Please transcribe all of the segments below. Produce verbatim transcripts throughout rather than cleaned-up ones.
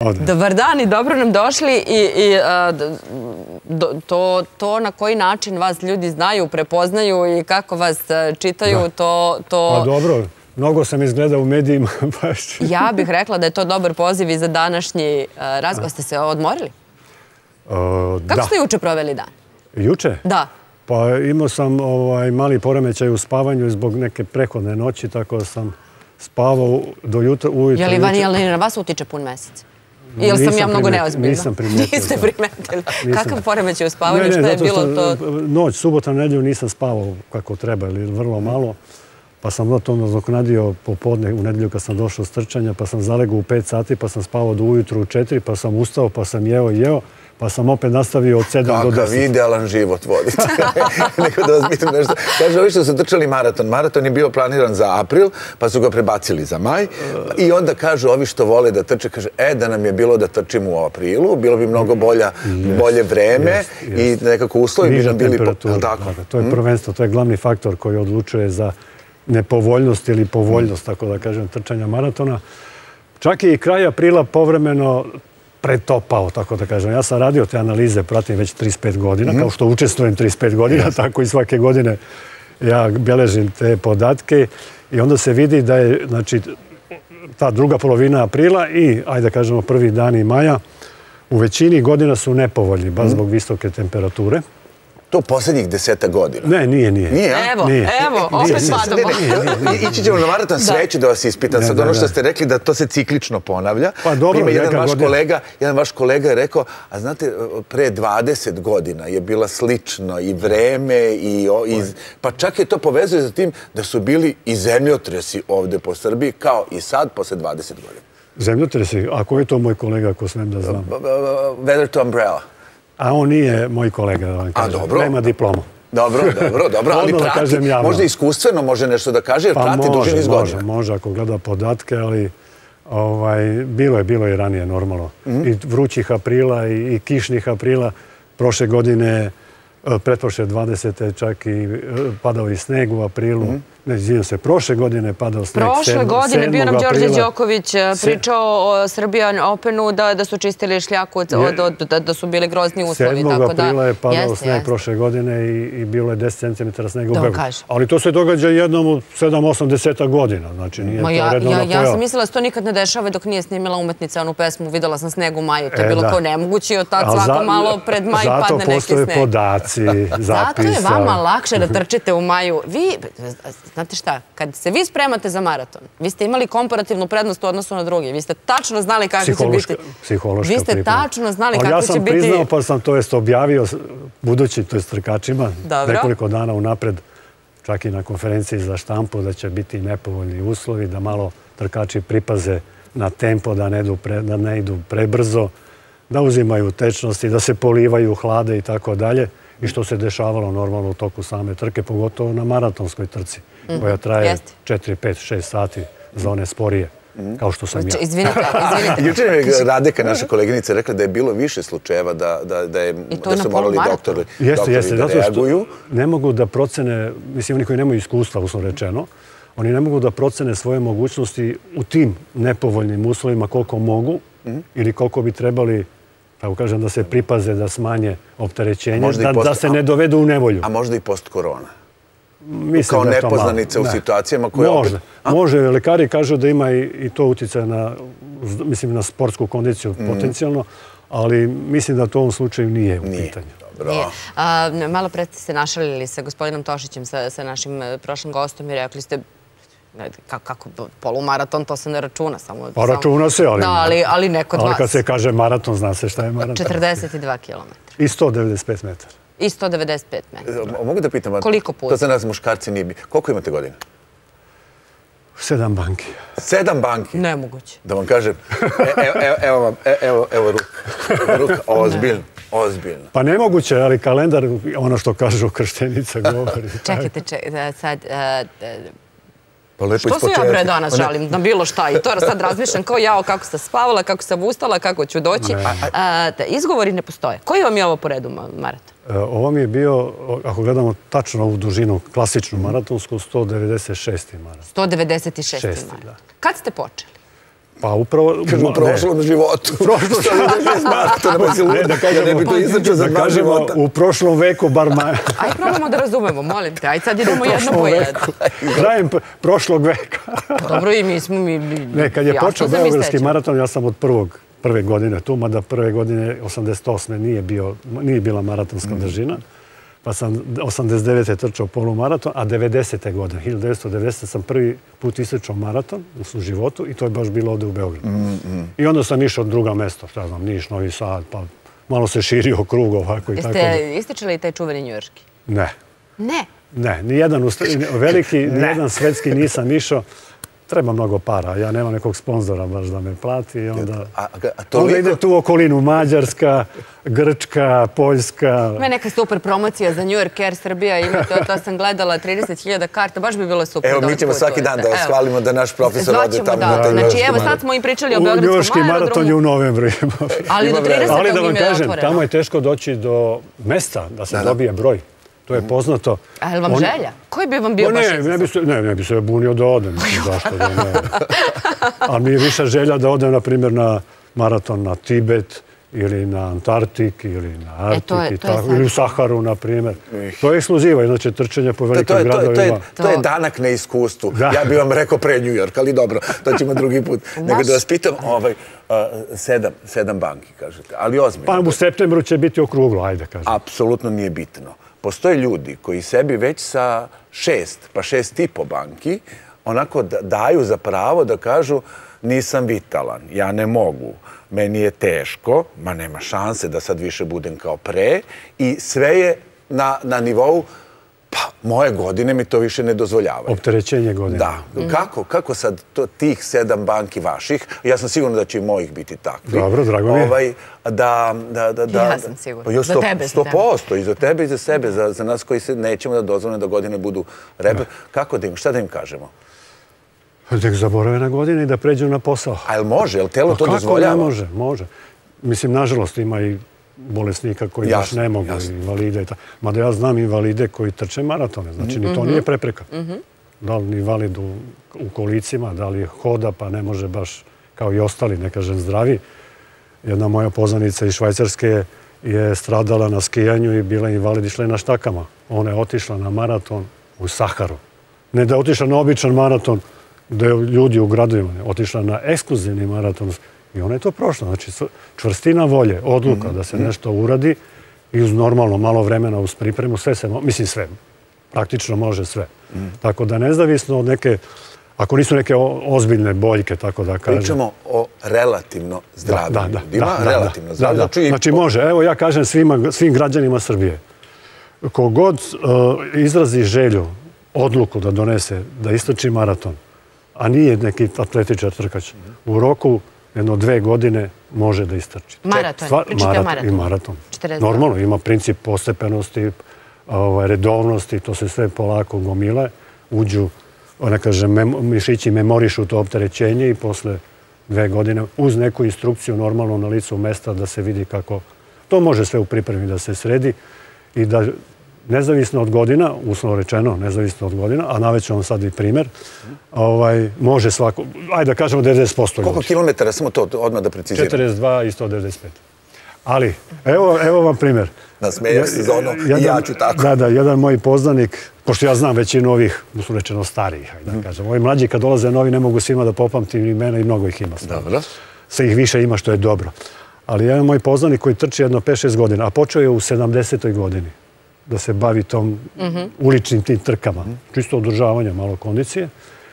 Dobar dan i dobro nam došli i to na koji način vas ljudi znaju, prepoznaju i kako vas čitaju, to... Pa dobro, mnogo sam izgledao u medijima. Ja bih rekla da je to dobar poziv i za današnji razgovor. Ste se odmorili? Da. Kako ste juče proveli dan? Juče? Da. Pa imao sam mali poremećaj u spavanju zbog neke prehodne noći, tako da sam spavao do jutra, ujutro. Je li van, je li na vas utiče pun mesec? Ili sam ja mnogo neozbiljna? Nisam primetio. Niste primetili? Kakav poremećaj u spavanju? Što je bilo to? Noć, subota, nedjelju nisam spavao kako treba ili vrlo malo. Pa sam to nadoknadio popodne u nedjelju kad sam došao s trčanja, pa sam zalegao u pet sati, pa sam spavao do ujutru u četiri, pa sam ustao, pa sam jeo i jeo, pa sam opet nastavio od sedam do deset. Kakav idealan život vodite. Neko da vas pitam nešto. Kaže, ovi što su trčali maraton. Maraton je bio planiran za april, pa su ga prebacili za maj. I onda kažu, ovi što vole da trče, kaže, e, da nam je bilo da trčimo u aprilu, bilo bi mnogo bolje vreme i nekako uslovi bi nam bili... Niža temperatura. To je prvenstvo, to je glavni faktor koji odlučuje za nepovoljnost ili povoljnost, tako da kažem, trčanja maratona. Čak i kraj aprila povremeno pretopao, tako da kažem. Ja sam radio te analize, pratim već trideset pet godina, kao što učestvujem trideset pet godina, tako i svake godine ja beležim te podatke i onda se vidi da je, znači, ta druga polovina aprila i, ajde da kažemo, prvi dani maja u većini godina su nepovoljni, baš zbog visoke temperature. To posljednjih deseta godina. Ne, nije, nije. Evo, evo, opet spadamo. Ići ćemo na maraton sreću da vas ispitam. Sad ono što ste rekli da to se ciklično ponavlja. Pa dobro, jedan vaš kolega, jedan vaš kolega je rekao, a znate, pre dvadeset godina je bila slično i vreme i... Pa čak je to povezuje za tim da su bili i zemljotresi ovde po Srbiji, kao i sad, posle dvadeset godina. Zemljotresi? A ko je to moj kolega, ako smem da znam? Weather to Umbrella. A on nije moj kolega, da vam kažem. Nema diplomu. Dobro, dobro, dobro, ali prati, možda iskustveno može nešto da kaže, jer prati duži niz godina. Može, može, ako gleda podatke, ali bilo je, bilo je i ranije normalno. I vrućih aprila i kišnih aprila. Prošle godine, pretprošle dvadesete čak i padao i sneg u aprilu. Ne, izvijem se, prošle godine padao sneg sedmog aprila. Prošle godine bio nam Đorđe Đoković pričao o Srbijan Openu da su čistili šljaku, da su bili grozni uslovi. sedmog aprila je padao sneg prošle godine i bilo je deset centimetara snega u Beogradu. Ali to se događa jednom u sedam osam deseta godina. Znači nije to redovna pojava. Ja sam mislila da se to nikad ne dešava dok nije snimila umetnica onu pesmu Videla sam sneg u maju. To je bilo kao nemoguće i od tad svako malo pred maj padne neki sneg. Zato postoje podaci, zapisa. Zato je vama lakše da trčite u maju. Vi... Znate šta, kad se vi spremate za maraton, vi ste imali komparativnu prednost u odnosu na druge. Vi ste tačno znali kako će biti... Psihološka Vi ste tačno znali kako će biti... Ja sam priznao, pa sam to jest objavio budući, to jest trkačima, nekoliko dana unapred, čak i na konferenciji za štampu, da će biti nepovoljni uslovi, da malo trkači pripaze na tempo, da ne idu prebrzo, da uzimaju tečnosti, da se polivaju, hlade i tako dalje. I što se dešavalo normalno u toku same trke, pogotovo na maratonskoj trci, koja traje četiri, pet, šest sati za one sporije, kao što sam ja. Izvinite, izvinite. Jučer je Radeka, naša koleginica, rekla da je bilo više slučajeva da su morali doktori da reaguju. Ne mogu da procene, mislim, oni koji nemaju iskustva, uslovno rečeno, oni ne mogu da procene svoje mogućnosti u tim nepovoljnim uslovima koliko mogu ili koliko bi trebali, tako kažem, da se pripaze, da smanje opterećenje, da se ne dovedu u nevolju. A možda i post-korona? Kao nepoznanica u situacijama koje opet... Može. Lekari kažu da ima i to utjecaj na sportsku kondiciju potencijalno, ali mislim da to u ovom slučaju nije u pitanju. Nije. Malo pre ste se našalili sa gospodinom Tošićem, sa našim prošlim gostom i rekli ste kako polumaraton, to se ne računa. Pa računa se, ali neko od vas. Ali kad se kaže maraton, zna se šta je maraton. četrdeset dva kilometra. I sto devedeset pet metara. I sto devedeset pet metara. Mogu da pitam, koliko puta? To za nas muškarci nije bi. Koliko imate godina? Sedam banki. Sedam banki? Nemoguće. Da vam kažem, evo vam, evo ruka. Ruka, ozbiljno. Ozbiljno. Pa nemoguće, ali kalendar, ono što kažu krštenica govori. Čekajte, sad... Što se ja bre danas žalim na bilo šta i to sad razmišljam kao ja kako sam spavala, kako sam ustala, kako ću doći. Izgovori ne postoje. Koji vam je ovo po redu maraton? Ovo mi je bio, ako gledamo tačno ovu dužinu, klasičnu maratonsku, sto devedeset šesti maraton. sto devedeset šesti maraton. Kad ste počeli? Pa upravo... Kažu u prošlom životu. U prošlom životu. Ne, da kažemo, ne bi to izačeo za dva života. U prošlom veku, bar maj... Aj, probamo da razumemo, molim te. Aj, sad idemo jedno po jedno. Krajem prošlog veka. Dobro, i mi smo... Ne, kad je počeo Beogradski maraton, ja sam od prvog, prve godine tu, mada prve godine osamdeset osme nije, bio, nije bila maratonska držina. Pa sam osamdeset devete trčao polumaraton, a devedesete godine, hiljadu devetsto devedesete sam prvi put istrčao maraton u životu i to je baš bilo ovde u Beogradu. I onda sam išao druga mesta, šta znam, Niš, Novi Sad, pa malo se širio krug ovako i tako da. Jeste ističali taj čuveni njujorški? Ne. Ne? Ne, nijedan veliki, nijedan svetski nisam išao. Treba mnogo para, ja nemam nekog sponzora baš da me plati i onda... Onda ide tu okolinu Mađarska, Grčka, Poljska... Ima neka super promocija za New York Air Srbija, ima to, to sam gledala, trideset hiljada karta, baš bi bilo super. Evo, mi ćemo svaki dan da vas hvalimo da naš profesor ode tamo na taj Znači, evo sad smo im pričali o Beogradskom Njujorški maraton je u novembru. Ali do tridesetog Ali da im vam je kažem, otvoreno. tamo je teško doći do mesta da se dobije broj. To je poznato. A je li vam želja? Koji bi vam bio baš izazov? Ne, ne bi se bunio da odem. Zašto da ne? Ali mi je viša želja da odem, na primjer, na maraton na Tibet ili na Antarktik ili na Arktik ili u Saharu, na primjer. To je ekskluziva, inače trčanje po velikim gradovima. To je danak na iskustvu. Ja bih vam rekao pre New York, ali dobro, to ćemo drugi put. Nego da vas pitam, sedam banki, kažete, ali ozbiljno. Pa u septembru će biti okruglo, ajde kažem. Apsolutno nije bitno. Postoje ljudi koji sebi već sa šest, pa šest i po banki, onako daju za pravo da kažu nisam vitalan, ja ne mogu, meni je teško, ma nema šanse da sad više budem kao pre i sve je na nivou, pa moje godine mi to više ne dozvoljavaju. Opterećenje godine. Da. Kako? Kako sad tih sedam banki vaših, ja sam siguran da će i mojih biti takvi. Dobro, drago mi je. Ja sam sigurna. Za tebe. Sto posto. I za tebe i za sebe. Za nas koji se nećemo da dozvoljene da godine budu rebe. Kako da im, šta da im kažemo? Nek zaborave na godine i da pređu na posao. A jel može? Jel telo to dozvoljava? Kako ne može? Može. Mislim, nažalost, ima i bolesnika koji baš ne mogu, invalide. Mada ja znam invalide koji trče maratone. Znači, ni to nije prepreka. Da li invalid u kolicima, da li hoda, pa ne može baš kao i ostali, ne kažem zdravi. Jedna moja poznanica iz Švajcarske je stradala na skijanju i bila invalid, išla je na štakama. Ona je otišla na maraton u Saharu. Ne da je otišla na običan maraton gde ljudi u gradovima, otišla na ekskluzivni maraton i ona je to prošla. Znači, čvrstina volje, odluka da se nešto uradi i uz normalno malo vremena, uz pripremu, sve se, mislim sve, praktično može sve. Tako da nezavisno od neke, ako nisu neke ozbiljne boljke, tako da kažem. Pričamo o relativno zdravim ljudima, relativno zdravim. Znači može, evo ja kažem svim građanima Srbije, kogod izrazi želju, odluku da donese, da istrči maraton, a nije neki atletičar trkač, u roku jedno dve godine može da istrči. Maraton, pričate o maratonu. I maraton. Normalno, ima princip postepenosti, redovnosti, to se sve polako gomile, uđu, ne kažem, mišići memorišu to opterećenje i posle dve godine uz neku instrukciju normalno na licu mesta da se vidi kako to može sve u pripremi da se sredi i da nezavisno od godina, uslovno rečeno, nezavisno od godina, a naveću vam sad i primjer, može svako, ajde da kažemo devedeset posto ljudi. Koliko kilometara, samo to odmah da preciziram? četrdeset dva i sto devedeset pet. Ali, evo vam primjer. Nasmeješ se za ono i ja ću tako. Da, da, jedan moj poznanik, pošto ja znam većinu ovih, uslovno rečeno starijih, da kažem, ovi mlađi kad dolaze novi ne mogu svima da popamtim imena i mnogo ih ima. Dobro. Sve ih više ima što je dobro. Ali jedan moj poznanik koji trči jedno pet šest godina, a počeo je u sedamdesetoj godini da se bavi tom uličnim tim trkama, čisto održavanja, malo kondicije.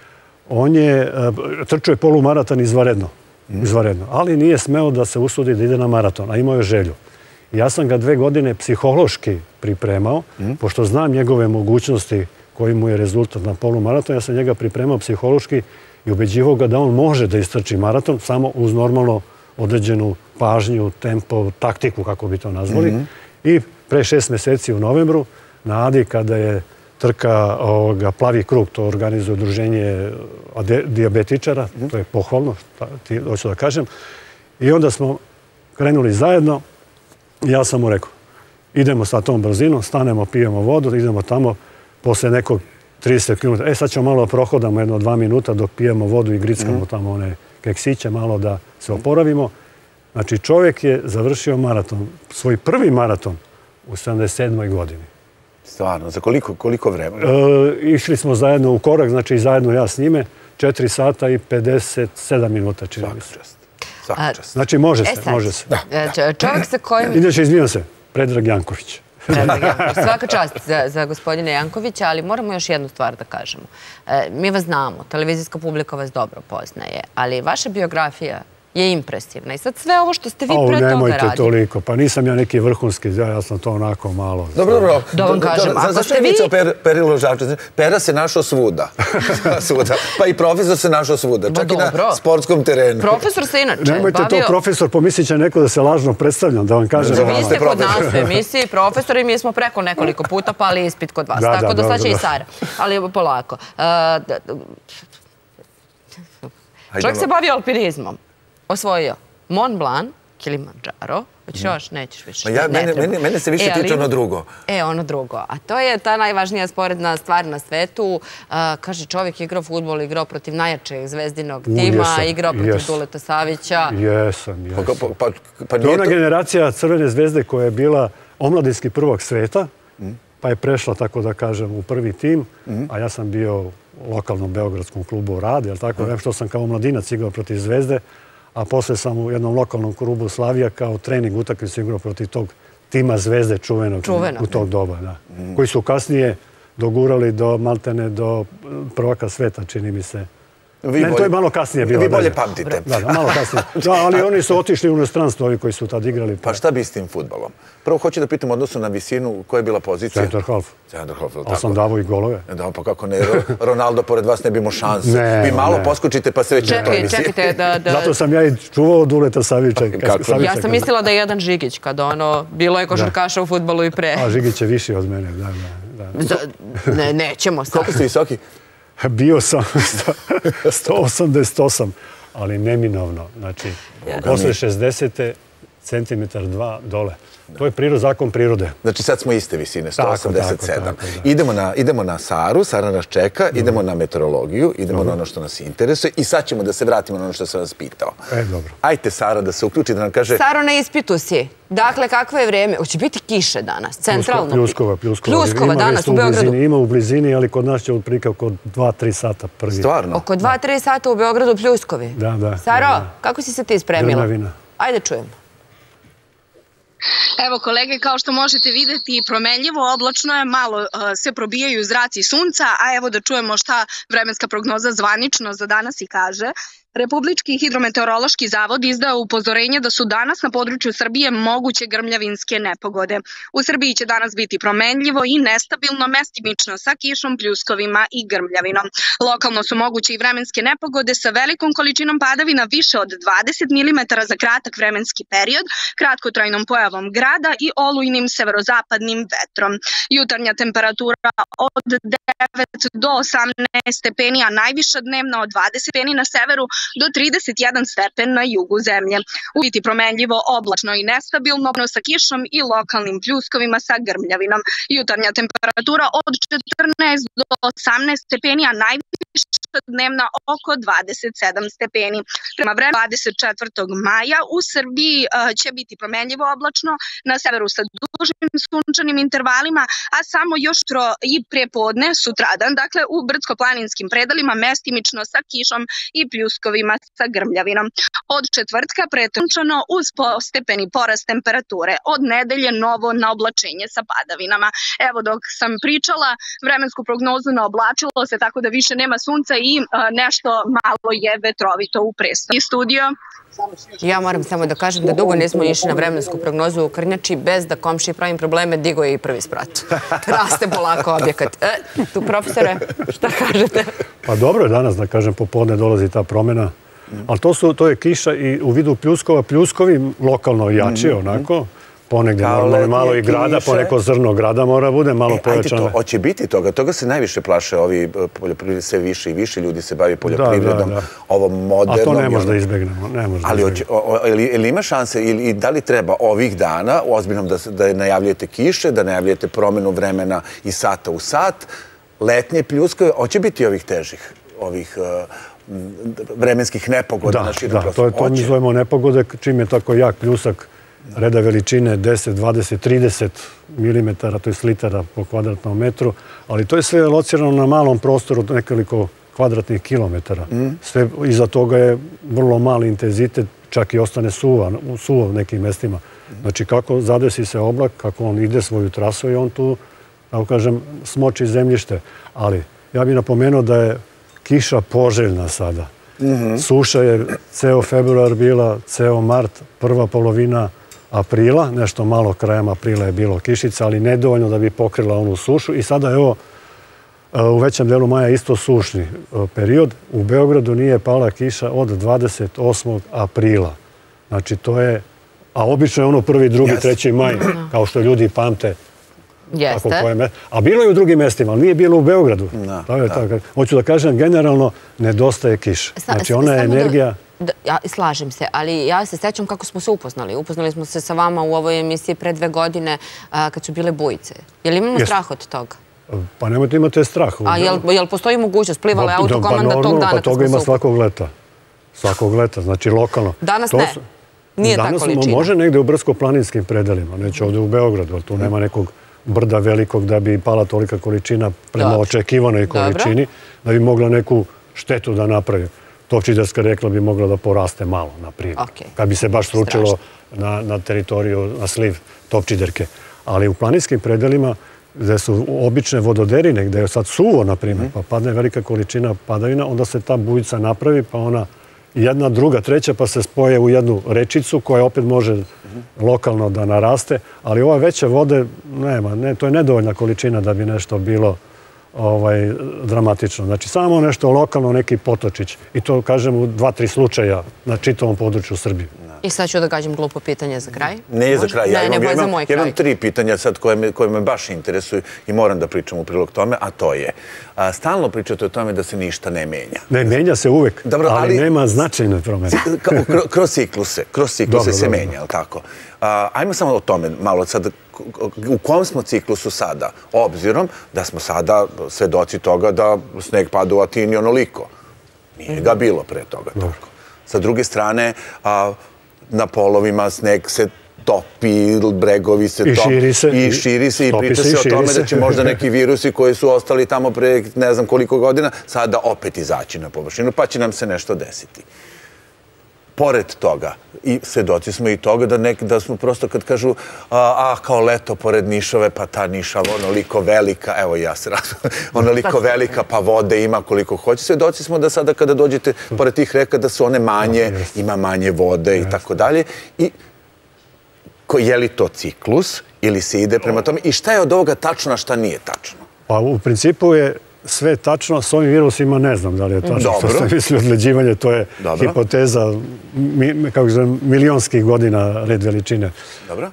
On je, trčao je polumaraton izvanredno, izvanredno, ali nije smeo da se usudi da ide na maraton, a imao je želju. Ja sam ga dve godine psihološki pripremao, pošto znam njegove mogućnosti koji mu je rezultat na polumaraton, ja sam njega pripremao psihološki i ubeđivao ga da on može da istrči maraton, samo uz normalno određenu pažnju, tempo, taktiku, kako bi to nazvali. I pre šest meseci u novembru, na Adi, kada je trka Plavi krug, to organizuje udruženje dijabetičara, to je pohvalno, hoću da kažem. I onda smo krenuli zajedno i ja sam mu rekao, idemo sa tom brzinom, stanemo, pijemo vodu, idemo tamo, posle nekog trideset kilometara. E, sad ćemo malo prohodamo jedno dva minuta dok pijemo vodu i grickamo tamo one keksiće, malo da se oporavimo. Znači, čovjek je završio maraton, svoj prvi maraton u sedamdeset sedmoj godini. Stvarno, za koliko, koliko vremena? E, išli smo zajedno u korak, znači zajedno ja s njime, četiri sata i pedeset sedam minuta, čini mi se. Svaka čast. Znači, može E se, sad, može se. e, čovjek sa kojim... Inače, izvinjam se, Predrag Janković. Predrag Janković. Svaka čast za, za gospodina Jankovića, ali moramo još jednu stvar da kažemo. E, mi vas znamo, televizijska publika vas dobro poznaje, ali vaša biografija je impresivna. I sad sve ovo što ste vi O, pre toga nemojte radili... toliko, pa nisam ja neki vrhunski, ja, ja sam to onako malo... Dobro, dobro. Da vam kažem, ako Zašto ste je vi... vicao per, Perilo Žavčević? Pera se našao svuda. svuda. Pa i profesor se našao svuda, čak i na sportskom terenu. Profesor se inače Nemojte bavio... to, profesor, pomislit će neko da se lažno predstavljam, da vam kažem. Da, vi ste kod nas u emisiji profesor i mi smo preko nekoliko puta pali ispit kod vas. Da, Tako da, da sad će dobro, i Sara. Ali polako. Uh, čovjek se bavio alpinizmom. Osvojio Mont Blanc, Kilimanjaro, hoćeš još, nećeš više. Ja, ne mene, mene, mene se više e, ali, tiče ono drugo. E, ono drugo. A to je ta najvažnija sporedna stvar na svetu. Uh, kaže, čovjek igrao fudbal, igrao protiv najjačeg zvezdinog U, tima, jesam, igrao protiv jesam. Duleta Savića. Jesam, jesam. Pa, pa, pa To je nije ona to... generacija Crvene zvezde koja je bila omladinski prvog sveta, pa je prešla, tako da kažem, u prvi tim, a ja sam bio u lokalnom beogradskom klubu Rad, jel tako, mm. što sam kao mladinac igrao protiv Zvezde, a posle sam u jednom lokalnom klubu Slavija kao trening utakmicu igrao protiv tog tima Zvezde čuvenog, Čuvenog. u tog doba, da. Koji su kasnije dogurali do maltene do prvaka sveta, čini mi se. Vi ne, bolje, to je malo kasnije bilo. Vi bolje da, pamtite. Da, da, malo kasnije. Da, ali oni su otišli u inostranstvo, ovi koji su tad igrali. Pa šta bi s tim fudbalom? Prvo hoću da pitam odnosu na visinu, koja je bila pozicija? Centar half. Centar half, tako. Ali sam davao i golove. Da, pa kako ne, Ronaldo pored vas ne bi imao šanse. Ne, Vi malo ne. poskočite pa se već na toj Čekaj, visini. čekajte da... da... Zato sam ja i čuvao Duleta Savića. Kako? Savića Ja sam mislila da je jedan Žigić, kada ono, bilo je košarkaša u fudbalu i pre. A Žigić je viši od mene, da, da. da. Za- Ne, nećemo sad. Koliko ste visoki? Bio sam sto osamdeset osam, ali neminovno. Znači, posle šezdeset centimetar dva dole. To je prirod, zakon prirode. Znači sad smo iste visine, sto Tako, osamdeset sedam. tako, tako, da. Idemo na, idemo na Saru, Sara nas čeka, idemo na meteorologiju, idemo na ono što nas interesuje i sad ćemo da se vratimo na ono što sam vas pitao. E, dobro. Ajte Sara da se uključi, da nam kaže... Saro, na ispitu si. Dakle, kakvo je vreme? Hoće biti kiše danas, centralno. Pljuskova, pljuskova. Pljuskova Ima danas isto u Beogradu. blizini, ima u blizini, ali kod nas će otprilike oko dva tri sata prvi. Stvarno? Oko dva tri sata u Beogradu pljuskovi. Da, da, Saro, da, da. kako si se ti spremila? Grmavina. Ajde čujemo. Evo kolege, kao što možete vidjeti, promenljivo, oblačno je, malo uh, se probijaju zraci sunca, a evo da čujemo šta vremenska prognoza zvanično za danas i kaže. Republički hidrometeorološki zavod izdao upozorenje da su danas na području Srbije moguće grmljavinske nepogode. U Srbiji će danas biti promenljivo i nestabilno, mestimično sa kišom, pljuskovima i grmljavinom. Lokalno su moguće i vremenske nepogode sa velikom količinom padavina više od dvadeset milimetara za kratak vremenski period, kratkotrajnom pojavom grada i olujnim severozapadnim vetrom. Jutarnja temperatura od devet do osamnaest stepeni, a najviša dnevna od dvadeset stepeni na severu do trideset jedan stepen na jugu zemlje. U biti promenljivo, oblačno i nestabilno sa kišom i lokalnim pljuskovima sa grmljavinom. Jutarnja temperatura od četrnaest do osamnaest stepeni, a najviša dnevna oko dvadeset sedam stepeni. Prema vremenu dvadeset četvrtog maja u Srbiji uh, će biti promenljivo oblačno, na severu sa dužim sunčanim intervalima, a samo još tro i prepodne sutradan, dakle u brdsko-planinskim predalima mestimično sa kišom i pljuskovima sa grmljavinom. Od četvrtka pretunčano uz postepeni porast temperature. Od nedelje novo na oblačenje sa padavinama. Evo dok sam pričala, vremensku prognozu naoblačilo se tako da više nema sunca i uh, nešto malo je vetrovito u prestoni. Studio. Ja moram samo da kažem da dugo nismo išli na vremensku prognozu u Krnjači, bez da komši pravim probleme, digo je i prvi sprat. Raste polako objekat. E, tu, profesore, šta kažete? Pa dobro je danas, da kažem, popodne dolazi ta promjena. Ali to, su, to je kiša i u vidu pljuskova. Pljuskovi lokalno jači, onako. Ponegdje normalno malo i grada, poneko zrno grada mora bude, malo pojačano. Ajde to, hoće biti toga. Toga se najviše plaše ovi poljoprivredni, sve više i više ljudi se bavi poljoprivredom. Da, da, da. Ovom modernom... A to ne može da izbegnemo. Ne može da Ali izbegnemo. hoće, o, ili, ili ima šanse, ili, i da li treba ovih dana, ozbiljnom da, da najavljujete kiše, da najavljujete promjenu vremena iz sata u sat, letnje pljuskave, hoće biti ovih težih, ovih vremenskih nepogoda na širom prostoru? Da, to mi zovemo nepogode, čim je tako jak pljusak reda veličine deset, dvadeset, trideset milimetara, to je litara po kvadratnom metru, ali to je sve locirano na malom prostoru nekoliko kvadratnih kilometara. Sve iza toga je vrlo mali intenzitet, čak i ostane suvo u nekim mestima. Znači kako zadesi se oblak, kako on ide svoju trasu i on tu, tako kažem, smoči zemljište. Ali ja bih napomenuo da je kiša poželjna sada. Suša je ceo februar bila, ceo mart, prva polovina aprila, nešto malo krajem aprila je bilo kišica, ali nedovoljno da bi pokrila onu sušu. I sada, evo, u većem delu maja isto sušni period. U Beogradu nije pala kiša od dvadeset osmog aprila. Znači, to je... A obično je ono prvi, drugi, treći maj, kao što ljudi pamte. Jeste. A bilo je u drugim mestima, ali nije bilo u Beogradu. Hoću da kažem, generalno nedostaje kiša. Znači, ona je energija... Slažem se, ali ja se sećam kako smo se upoznali. Upoznali smo se sa vama u ovoj emisiji pre dve godine kad su bile bujice. Je li imamo strah od toga? Pa nemojte imate strah. A je li postoji mogućnost? Plivala je autokomanda tog dana kad smo se upoznali? Pa toga ima svakog leta. Svakog leta, znači lokalno. Danas ne? Nije ta količina? Danas može negde u brdsko-planinskim predelima, neće ovde u Beogradu, ali tu nema nekog brda velikog da bi pala tolika količina prema očekivanoj količini, da bi mogla neku štetu da napravi. Topčiderska rekla bi mogla da poraste malo, na primjer. Kad bi se baš sručilo na teritoriju, na sliv Topčiderke. Ali u planinskim predelima, gde su obične vododerine, gde je sad suvo, na primjer, pa padne velika količina padavina, onda se ta bujica napravi, pa ona jedna, druga, treća, pa se spoje u jednu rečicu koja opet može lokalno da naraste, ali ova veće vode nema, to je nedovoljna količina da bi nešto bilo dramatično. Znači, samo nešto lokalno, neki potočić. I to, kažem, u dva, tri slučaja na čitavom području Srbije. I sad ću da gađem glupo pitanje za kraj. Ne za kraj. Ne, ne, za moj kraj. Ja imam tri pitanja sad koje me baš interesuju i moram da pričam u prilog tome, a to je, stalno pričate o tome da se ništa ne menja. Ne, menja se uvek, ali nema značajne promene. Kroz cikluse, kroz cikluse se menja, ali tako? Ajmo samo o tome malo sad, u kom smo ciklusu sada, obzirom da smo sada svedoci toga da sneg pada u Atini onoliko. Nije ga bilo pre toga tako. Sa druge strane, na polovima sneg se topi, bregovi se topi i širi se i priča se o tome da će možda neki virusi koji su ostali tamo pre ne znam koliko godina sada opet izaći na površinu, pa će nam se nešto desiti. Pored toga, i svedoci smo i toga da smo prosto kad kažu a, kao leto pored Nišove, pa ta Nišava onoliko velika, evo ja se razumem, onoliko velika, pa vode ima koliko hoće. Svedoci smo da sada kada dođete pored tih reka da su one manje, ima manje vode i tako dalje. I je li to ciklus ili se ide prema tome? I šta je od ovoga tačno, a šta nije tačno? Pa u principu je sve tačno, s ovim virusima ne znam da li je tačno što ste mislili odleđivanje, to je hipoteza kako zovem milionskih godina red veličine. Dobro.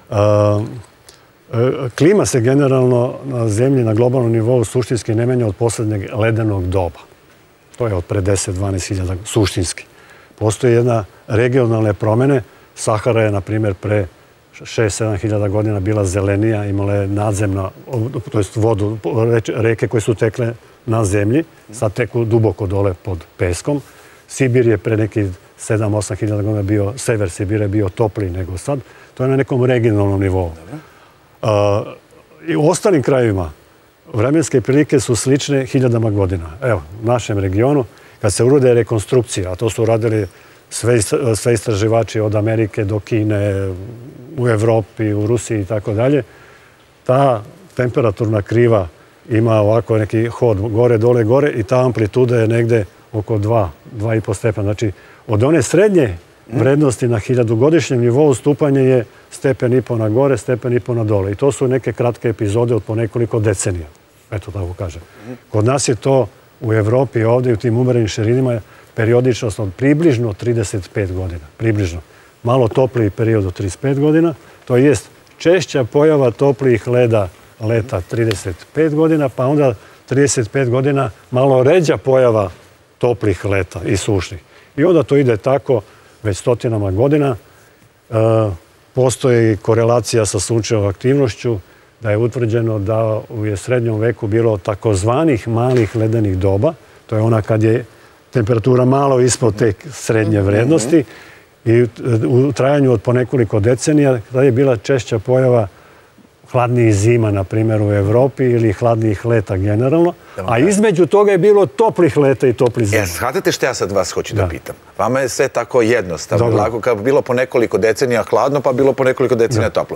Klima se generalno na zemlji, na globalnom nivou suštinski ne menja od poslednjeg ledenog doba. To je od pre deset do dvanaest hiljada suštinski. Postoje jedna regionalne promene. Sahara je, na primjer, pre šest do sedam hiljada godina bila zelenija, imala je nadzemna, to je vodu, reke koje su tekle na zemlji, sad teku duboko dole pod peskom. Sibir je pre nekih sedam do osam hiljada godina bio, sever Sibira je bio topliji nego sad. To je na nekom regionalnom nivou. I u ostalim krajevima vremenske prilike su slične hiljadama godina. Evo, u našem regionu, kad se urode rekonstrukcija, a to su uradili sve istraživači od Amerike do Kine, u Evropi, u Rusiji i tako dalje, ta temperaturna kriva ima ovako neki hod gore, dole, gore i ta amplituda je negde oko dva, dva i po stepena. Znači, od one srednje vrednosti na hiljadugodišnjem nivou stupanje je stepen i po na gore, stepen i po na dole. I to su neke kratke epizode od po nekoliko decenija. Eto tako kažem. Kod nas je to u Evropi ovdje u tim umerenim širinima periodičnost od približno trideset pet godina. Približno. Malo topliji period od trideset pet godina. To jest češća pojava toplijih leda leta trideset pet godina, pa onda trideset pet godina malo ređa pojava toplih leta i sušnih. I onda to ide tako već stotinama godina. Postoji korelacija sa sunčevom aktivnošću. da je utvrđeno da u srednjom veku bilo takozvanih malih ledenih doba. To je ona kad je temperatura malo ispod te srednje vrednosti i u trajanju od po nekoliko decenija kada je bila češća pojava hladnijih zima, na primjer, u Evropi ili hladnijih leta generalno, a između toga je bilo toplih leta i toplih zima. Shvatate što ja sad vas hoću da pitam? Vama je sve tako jednostavno, lako, kao bilo po nekoliko decenija hladno, pa bilo po nekoliko decenija toplo.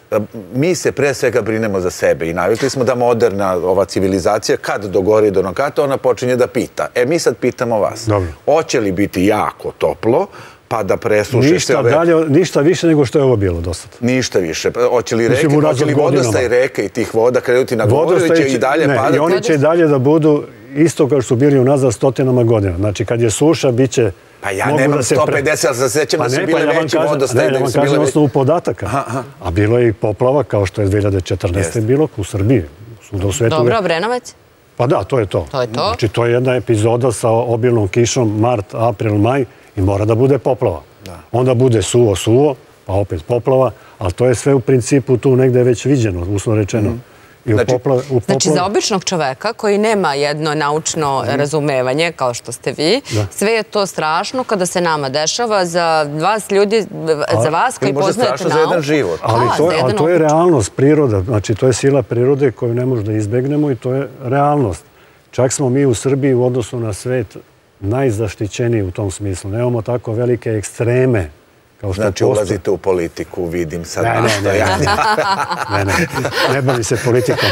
Mi se pre svega brinemo za sebe i navikli smo da moderna ova civilizacija, kad dogori do nokata, ona počinje da pita. E, mi sad pitamo vas, hoće li biti jako toplo, pa da presuše sve ove... Ništa više nego što je ovo bilo do sada. Ništa više. Hoće li vodostaj reke i tih voda krenuti na goru ili će i dalje padati? I oni će i dalje da budu isto kao što su bili unazad stotinama godina. Znači, kad je suša, bit će... Pa ja nemam sto pedeset, ali se sećam da su bile veći vodostaj. Ne, ja vam kažem osnovu podataka. A bilo je i poplava, kao što je dve hiljade četrnaeste. bilo u Srbiji. Dobro, Obrenovac? Pa da, to je to. To je to? Znači, to je jedna epizoda sa obilnom kišom, mart, april, maj, i mora da bude poplava. Onda bude suvo, suvo, pa opet poplava, ali to je sve u principu tu negde već viđeno, uslovno rečeno. Znači, za običnog čoveka koji nema jedno naučno razumevanje, kao što ste vi, sve je to strašno kada se nama dešava. Za vas ljudi, za vas koji poznajete nauku... Strašno za jedan život. Ali to je realnost, priroda. Znači, to je sila prirode koju ne možemo da izbegnemo i to je realnost. Čak smo mi u Srbiji u odnosu na svet najzaštićeniji u tom smislu. Nemamo tako velike ekstreme. Znači, ulazite u politiku, vidim sad nastojanje. Ne, ne, ne bavi se politikom.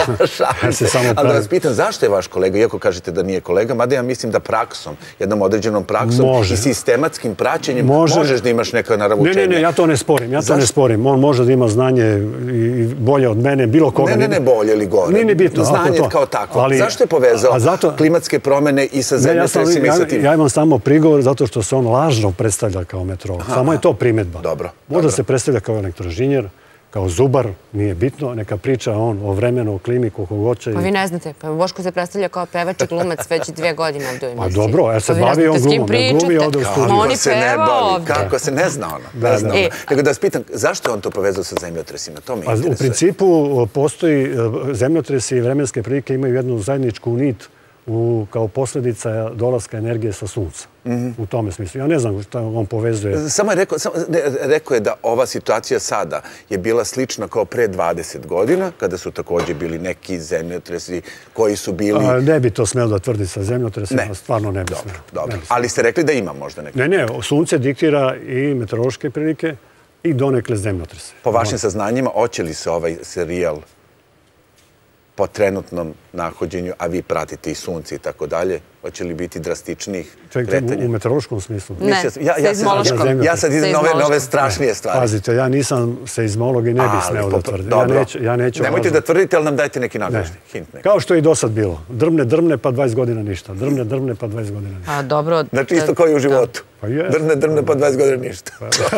Ali da vas pitam, zašto je vaš kolega, iako kažete da nije kolega, mada ja mislim da praksom, jednom određenom praksom i sistematskim praćenjem možeš da imaš neka naravučenja. Ne, ne, ne, ja to ne sporim, ja to ne sporim. On može da ima znanje bolje od mene, bilo koga. Ne, ne, ne bolje ili gore. Nije ni bitno. Znanje kao takvo. Zašto je povezao klimatske promene i sa zemljotresima i sa tim? Ja imam samo prigovor zato što se on lažno predstavlja kao meteorolog. Samo je to primjer. Dobro. Možda se predstavlja kao elektroinženjer, kao zubar, nije bitno. Neka priča on o vremenu, o klimi, koliko hoće. Pa vi ne znate, pa Boško se predstavlja kao pevač i glumac već dvije godine ovdje u emisiji. Pa dobro, jer se bavi on glumom, ne glumi ovdje u studiju. Oni peva ovdje. Kako se ne zna ona. Ne zna ona. Nego da vas pitam, zašto je on to povezao sa zemljotresima? To me interesuje. U principu postoji, zemljotresi i vremenske prilike imaju jednu zajedničku nit kao posljedica dolaska energije sa sunca. U tome smislu. Ja ne znam šta on povezuje. Samo je rekao je da ova situacija sada je bila slična kao pre dvadeset godina, kada su također bili neki zemljotresi koji su bili... Ne bi to smelo da tvrdi sa zemljotresima, stvarno ne bi smelo. Dobro, ali ste rekli da ima možda neki... Ne, ne, sunce diktira i meteorološke prilike i donekle zemljotrese. Po vašim saznanjima, hoće li se ovaj serijal po trenutnom nahođenju, a vi pratite i sunce i tako dalje, hoće li biti drastičnijih kretanja? Čekajte, u meteorološkom smislu? Ne, seizmološkom. Ja sad idem na ove strašnije stvari. Pazite, ja nisam seizmolog i ne bi smeo da tvrdim. Dobro, nemojte da tvrdite, ali nam dajte neki naglašni hint. Kao što je i do sad bilo. Drmne, drmne, pa dvadeset godina ništa. Drmne, drmne, pa dvadeset godina ništa. A, dobro. Znači isto kao i u životu. Drmne, drmne, pa dvadeset godina ništa.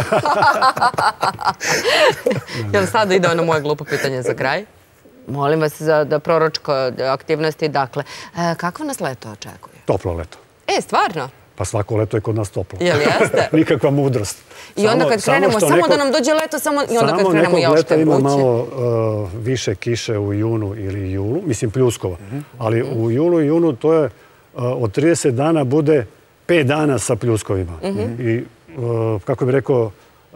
Jel sada ide ono moje glupo pitanje za kraj? Molim vas za proročko aktivnosti. Dakle, kako nas leto očekuje? Toplo leto. E, stvarno? Pa svako leto je kod nas toplo. Jel jeste? Nikakva mudrost. I onda kad krenemo, samo da nam dođe leto, i onda kad krenemo i ošte vruće. Samo nekog leta ima malo više kiše u junu ili julu, mislim pljuskova. Ali u julu i junu to je od trideset dana bude pet dana sa pljuskovima. I kako bih rekao,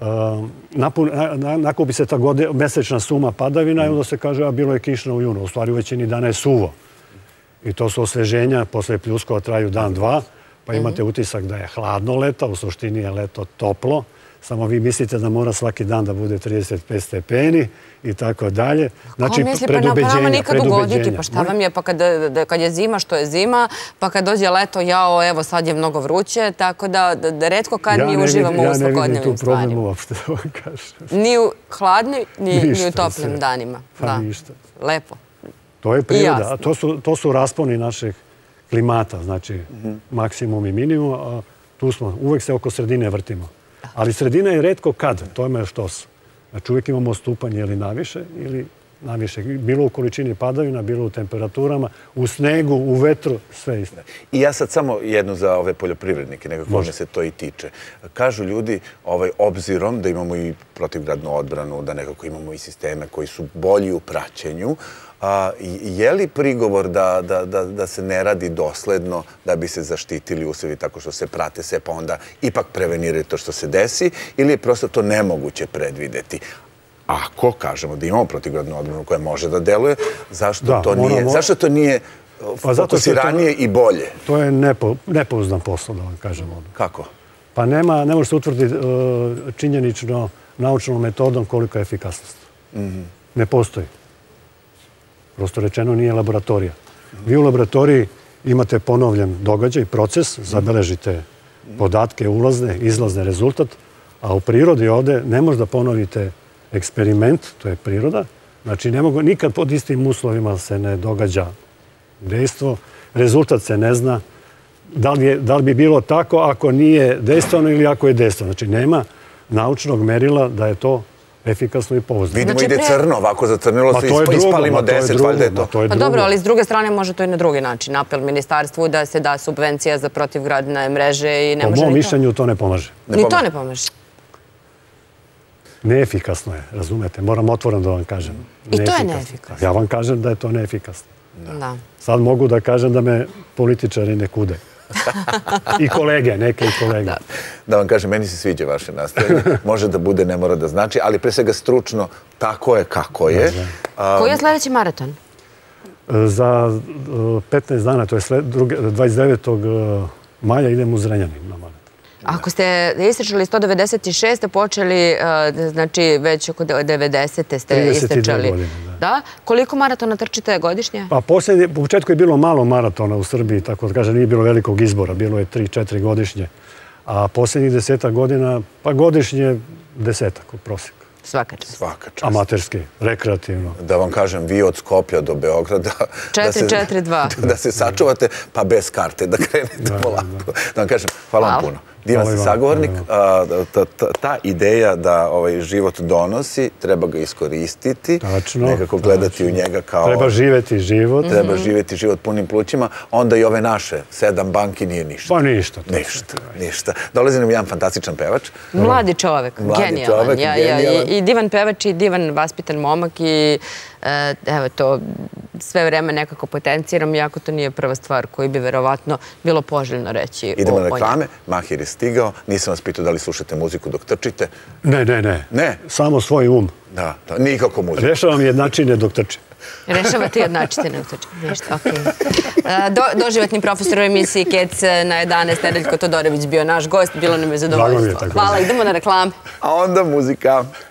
nakupi se ta mesečna suma padavina i onda se kaže, a bilo je kišno u junu. U stvari u većini dana je suvo. I to su osveženja, posle pljuskova traju dan, dva, pa imate utisak da je hladno leta, u suštini je leto toplo, samo vi mislite da mora svaki dan da bude trideset pet stepeni i tako dalje. Znači, predubeđenja. Pa nama nikad ugoditi, pa šta vam je, pa kad je zima, što je zima, pa kad dođe leto, jao, evo sad je mnogo vruće, tako da redko kad mi uživamo u svakodnevnim stvarima. Ja ne vidim tu problem uopšte, da vam kažem. Ni u hladnim, ni u toplim danima. Pa ništa. Lepo. To je priroda. To su rasponi naših klimata, znači maksimum i minimum, a tu smo, uvek se oko sredine vrtimo. Ali sredina je retko kad, to je što su. Znači uvijek imamo stupanje ili naviše ili Najviše. Bilo u količini padavina, bilo u temperaturama, u snegu, u vetru, sve isto. I ja sad samo jednu za ove poljoprivrednike, nekako me se to i tiče. Kažu ljudi, ovaj, obzirom da imamo i protivgradnu odbranu, da nekako imamo i sisteme koji su bolji u praćenju, a, je li prigovor da, da, da, da se ne radi dosledno da bi se zaštitili usevi tako što se prate sve, pa onda ipak preveniraju to što se desi, ili je prosto to nemoguće predvideti? Ako kažemo da imamo protivgradnu odbranu koja može da deluje, zašto Da, to moramo- nije, zašto to nije Pa zato što je to- fokusiranije i bolje? To je nepo, nepouzdan posao, da vam kažem odmah. Kako? Pa nema, ne može se utvrditi e, činjenično, naučnom metodom koliko je efikasnost. Ne postoji. Prosto rečeno nije laboratorija. Vi u laboratoriji imate ponovljen događaj, proces, zabeležite podatke, ulazne, izlazne rezultat, a u prirodi ovde ne možda ponovite eksperiment, to je priroda. Znači, ne mogu, nikad pod istim uslovima se ne događa dejstvo, rezultat se ne zna. Da li, je, da li bi bilo tako ako nije dejstveno ili ako je dejstveno? Znači, nema naučnog merila da je to efikasno i pouzdano. Vidimo Znači, ide pre- crno, ovako zacrnilo Ma se, to je drugo, ispalimo ma to je deset, drugo, valjda je ma to. to je Pa drugo. dobro, ali s druge strane može to i na drugi način. Apel ministarstvu da se da subvencija za protivgradne mreže i ne Po može mom ni to. mišljenju to ne pomaže. Ni to ne pomaže. Neefikasno je, razumete? Moram otvoreno da vam kažem. I to je neefikasno. Ja vam kažem da je to neefikasno. Da. Sad mogu da kažem da me političari ne kude. I kolege, neke i kolege. Da vam kažem, meni se sviđa vaše nastojanje. Može da bude, ne mora da znači, ali pre svega stručno tako je kako je. A, Koji je sljedeći maraton? Za uh, petnaest dana, to je sled, druge, dvadeset devetog maja idem u Zrenjanin na maraton. Ako ste istrčali sto devedeset šest. počeli, uh, znači već oko devedesete ste trideset dve istrčali. godine, da. Da? Koliko maratona trčite godišnje? Pa posljednje, u početku je bilo malo maratona u Srbiji, tako da kažem, nije bilo velikog izbora, bilo je tri četiri godišnje. A posljednjih deseta godina, pa godišnje desetak u prosjeku. Svaka čast. Svaka čast. Amaterski, rekreativno. Da vam kažem, vi od Skoplja do Beograda... da se- četiri četiri dva. Da se sačuvate, pa bez karte, da krenete polako. Da vam kažem, hvala vam Hvala. puno. Divan Hvala ste i vama. sagovornik. A, ta, ta, ta ideja da ovaj život donosi, treba ga iskoristiti. Tačno, Nekako gledati u njega kao... Treba živeti život. Treba živjeti život punim plućima. Onda i ove naše, sedam banki nije ništa. Pa ništa. to. Ništa, ništa. Dolazi nam jedan fantastičan pevač. Mladi čovek, Mladi genijalan. čovek, Ja, ja, genijalan. i, I divan pevač i divan vaspitan momak i e, evo to sve vreme nekako potenciram, iako to nije prva stvar koju bi verovatno bilo poželjno reći. Idemo o, na o njemu. reklame. Mahir je stigao. Nisam vas pitao da li slušate muziku dok trčite. Ne, ne, ne. Ne? Samo svoj um. Da, da, nikako muziku. Rešavam jednačine dok trčim. Rešavate jednačite na utočku. Ništa, okej. E, Do, doživotni profesor u emisiji Kec na jedanaest. Nedeljko Todorović bio naš gost. Bilo nam je Drago mi je, zadovoljstvo. tako Hvala, da. idemo na reklame. A onda muzika.